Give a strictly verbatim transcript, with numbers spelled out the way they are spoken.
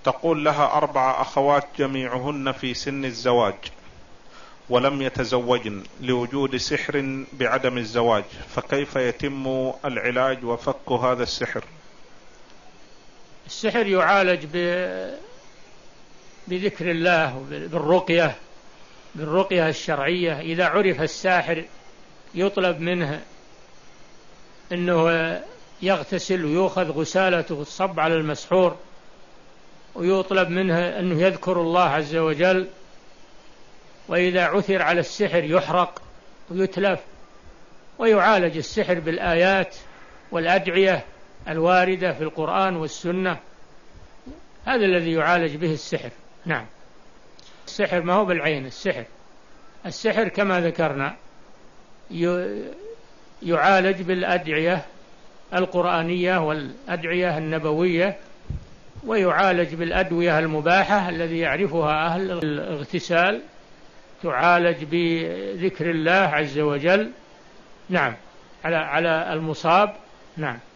تقول لها أربع أخوات جميعهن في سن الزواج ولم يتزوجن لوجود سحر بعدم الزواج، فكيف يتم العلاج وفك هذا السحر؟ السحر يعالج بذكر الله بالرقية بالرقية الشرعية. إذا عرف الساحر يطلب منه أنه يغتسل ويأخذ غسالته وتصب على المسحور، ويطلب منه أنه يذكر الله عز وجل. وإذا عثر على السحر يحرق ويتلف. ويعالج السحر بالآيات والأدعية الواردة في القرآن والسنة. هذا الذي يعالج به السحر. نعم. السحر ما هو بالعين. السحر السحر كما ذكرنا يعالج بالأدعية القرآنية والأدعية النبوية، ويعالج بالأدوية المباحة الذي يعرفها أهل الاغتسال، تعالج بذكر الله عز وجل. نعم، على على المصاب. نعم.